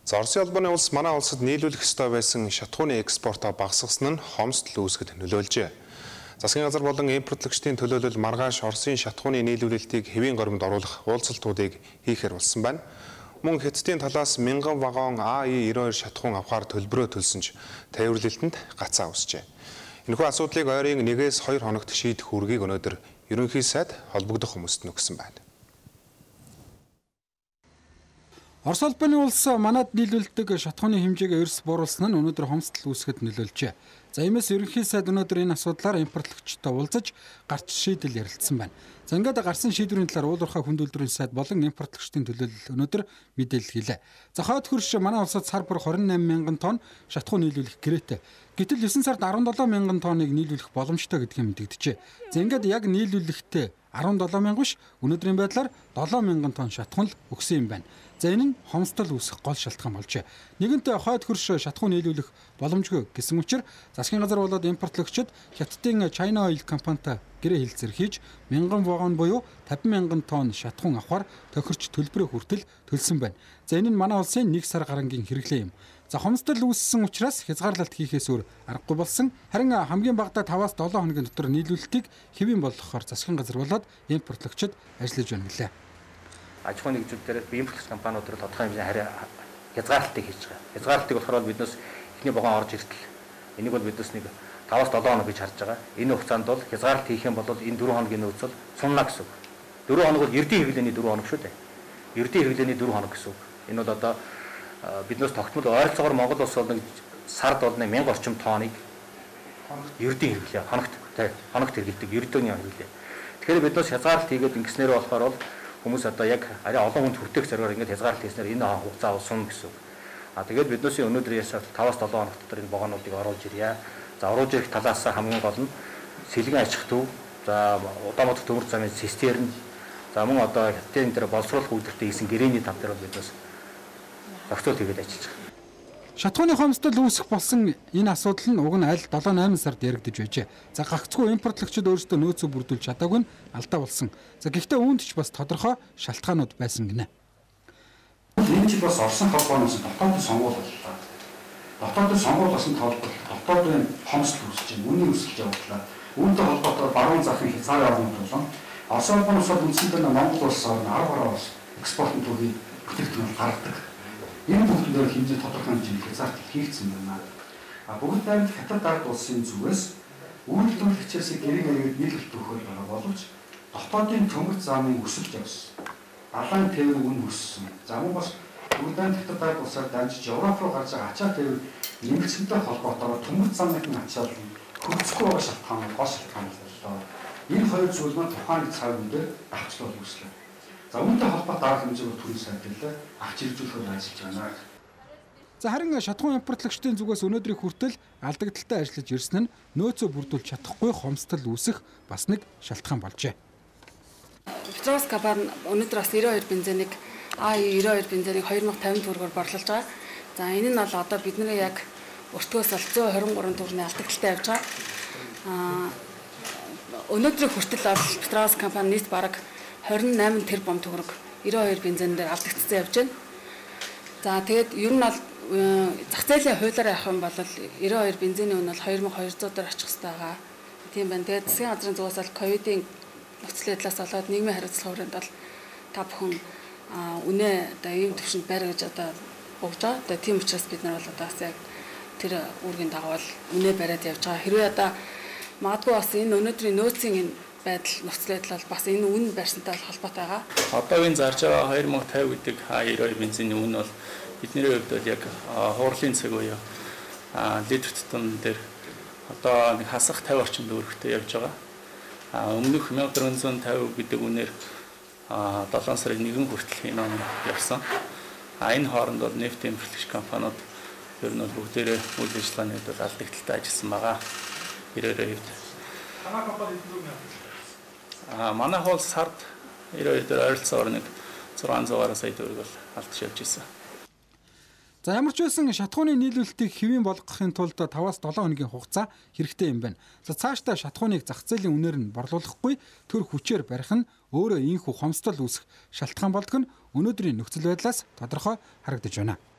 Орсын улбаны улс манай улсад нийлүүлэх ёстой байсан шатхууны экспортоо багасгасан нь хомсдол үүсгэхэд нөлөөлжээ. Засгийн газар болон импортлогчдын төлөөлөл маргааш Оросын шатхууны нийлүүлэлтийг хэвийн горимд оруулах уулзалтуудыг хийхээр болсон байна. Мөн Хятадын талаас 1000 вагон АИ-92 шатхуун авахар төлбөрөө төлсөн ч тээвэрлэлтэнд гацаа үүсжээ. Энэхүү асуудлыг ойрын 1-2 хоногт шийдэх үүргийг өнөөдөр ерөнхий сайд холбогдох хүмүүст өгсөн байна. Орос улбаны улс манад нийлүүлдэг шатхууны хэмжээг эрс бууруулсан нь өнөөдөр хомсдол үүсгэхэд нөлөөлжээ. За иймээс ерөнхий сайд өнөөдөр энэ асуудлаар импортлогчтой уулзаж гарч шийдэл ярилцсан байна. За ингээд гарсан шийдвэрийн талаар уулуурхай хүнд үйлдвэрийн сайд болон импортлогчдын төлөөлөл өнөөдөр мэдээлэл хийлээ. За хойд хөрш манай улсад сар бүр 28 мянган тонн шатхуун нийлүүлэх гэрээтэй. Гэтэл 9 сард 17 мянган тонныг нийлүүлэх боломжтой гэдгийг мэдэгджээ. За ингээд яг нийлүүлэхдээ 17 мянга биш өнөөдрийн байдлаар 7 мянган тонн шатхуун л өгсөн юм байна. За энэ нь хомсдол үүсэх гол шалтгаан болжээ. Нэгэнтээ хойд хөрш шатхуун нийлүүлэх боломжгүй гэсэн учраас засгийн газар болоод импортлогчид Хятадын China Oil компанитай гэрээ хэлцээр хийж 1000 вагон буюу 50 мянган тонн шатхуун авахар тохирч төлбөрөө хүртэл төлсөн байна. За энэ нь манай улсын 1 сар гарангийн хэрэглээ юм. За хомсдол үүссэн учраас хязгаарлалт хийхээс өөр аргагүй болсон. Харин хамгийн багадаа 5-7 хоногийн дотор нийлүүлэлтийг хэвийн болгохоор засгийн газар болоод импортлогчид ажиллаж байна гэлээ. Аж ахуйн нэгжүүд дээр импортлогч компаниуд дээр тодорхой хэмжээний хязгаарлалтыг хийж байгаа. Хязгаарлалтыг болохоор биднээс эхний вагон орж иртэл энийг бол биднээс нэг 5-7 хоног гэж харж байгаа. Энэ хугацаанд бол хязгаарлалт хийх юм бол энэ 4 хоногийн нөөц бол сунна гэсэн үг. 4 хоног бол эрдийн хэвлэлийн 4 хоног шүү дээ. Эрдийн хэвлэлийн 4 хоног гэсэн үг. Энэ бол одоо биднээс тогтмол ойролцоогоор Монгол улс бол сард бол 1000 орчим тонныг эрдийн хэвлээ хоногт хэрэглэдэг эрдөөний хэвлээ. Тэгэхээр биднээс хязгаарлалт хийгээд ингэснээр болохоор бол хүмүүс одоо яг арай олон хүнд хүртэх зорилгоор ингэж хязгаарлалт хийснээр энэ хугацаа сунна гэсэн үг. Тэгээд биднээс өнөөдрээс 5-7 хоног дотор энэ вагонуудыг оруулж ирье. За оруулж ирэх талаас хамгийн гол нь сэлгэн аж ахуй төв, за Улаанбаатар төмөр замын цистерн, за мөн одоо Хятадын дээр боловсруулах үйлдвэртэй хийсэн гэрээний тав дээр биднээс зохицуул хийгээд ажиллаж байгаа. Шатхууны хомсдол үүсэх болсон энэ асуудал нь уг нь аль 7-8 сард яригдж байжээ. За гагцгүй импортлогчид өөрсдөө нөөцөө бүрдүүлж чадаагүй нь алдаа болсон. За гэхдээ үүнд ч бас тодорхой шалтгаанууд байсан гинэ. Энэ жил бас Оросын холбооноос дотоодын сонгуул боллоо. Дотоодын сонгуул болсон толгой дотоодын хомсдол үүсэж байна. Үүний үүсгэж явууллаа. Үүнтэй холбоотой баруун захын хязгаарын орнууд болон Орос улбанаас үндсэндээ Монгол улс орн 10 гаруй экспортын төвийн бүтээгдэхүүн гаргадаг. Энэ бүхнээр хэмжээ тодорхой хэмжээний хязгаарлалт хийгдсэн байна. Бүгд найрамд Хятад ард улсын зүгээс үйлдвэрлэгчээс гэрээ нийлүүлэлт өгөхөөр байгаа боловч дотоодын төмөр замын өсөлт явсан. Далайн тээвэр үн өссөн. За мөн бас бүгд найрамд Хятад ард улсаар дамжиж Европ руу гарч байгаа ачаа тээвэр нэмэгдсэнтэй холбоотойгоор төмөр замын ачаал хөгжихгүй байгаа шалтгаан гол шалтгаан боллоо. Энэ хоёр зүйл маань тухайн цаг үедээ давхцлал үүслээ. За үүнтэй холбоотой арга хэмжээгээр төрийн сайдлаа авч иржүүлэхээр ажиллаж байна. За харин шатхуун импортлогчдын зүгээс өнөөдрийн хүртэл алдагдaltaй ажиллаж ирсэн нь нөөцөө бүрдүүлж чадахгүй хомсдол үүсэх бас нэг шалтгаан болжээ. Петрос компани өнөөдөр бас 92 бензинийг АИ-92 бензинийг 2050 төгрөгөөр борлуулж байгаа. За энэ нь бол одоо бидний яг өртгөөс бол 123 төгрөгийн алдагдaltaй явж байгаа. Өнөөдрийн хүртэл бол Петрос компани нийт бараг 28 тэрбум төгрөг 92 бензин дээр алдагдсан явж байна. За тэгээд ер нь бол зах зээлийн хуулиар явах юм бол 92 бензиний үнэ бол 2200 дээр очих хэрэгтэй байгаа. Тийм байна. Тэгээд засгийн газрын зүгээс бол ковидын нөхцөл байдлаас болоод нийгмийн хариуцлага хүрээнд бол та бүхэн үнэ одоо ийм төвшөнд байр гэж одоо богж байгаа. Тэгээд тийм учраас бид нар бол одоо бас яг тэр үүргийн дагуу үнэ бариад явж байгаа. Хэрвээ одоо магадгүй бас энэ өнөөдрийн нөөцийн энэ байдал нөхцөл байдал бол бас энэ үн байрсантай холбоотой байгаа. Одоогийн зарж байгаа 2050 гэдэг АИ-92 бензиний үн бол бидний хувьд бол яг хуурлын цаг буюу литр тутам дээр одоо нэг хасах 50 орчим төгрөгтэй явж байгаа. Өмнөх 1450 гэдэг үнээр 7 сарын 1 хүртэл энэ он явсан. Энэ хооронд бол нефт импортлогч компаниуд ер нь бол бүгдээрээ үйл ажиллагааны хувьд алдагдaltaй ажилласан байгаа. 92 хувьд. Манай хоол сард 92 дээр ойролцоогоор нэг 600 сая төгрөг бол алдаж явж ирсэн. За ямар ч байсан шатхууны нийлүүлэлтийг хэвийн болгохын тулд 5-7 хоногийн хугацаа хэрэгтэй юм байна. За цаашдаа шатхууныг зах зээлийн үнээр нь борлуулахгүй төр хүчээр барих нь өөрөө ийхүү хомсдол үүсэх шалтгаан болдог нь өнөөдрийн нөхцөл байдлаас тодорхой харагдаж байна.